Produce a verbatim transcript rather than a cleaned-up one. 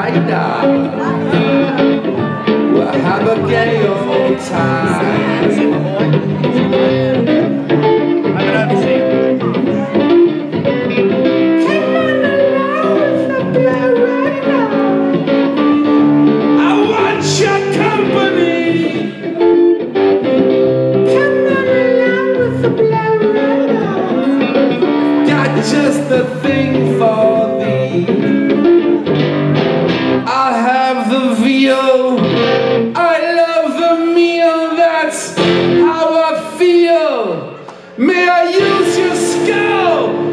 rider. We'll have a gay old time. Just the thing for thee. I have the veal, I love the meal, that's how I feel. May I use your skull?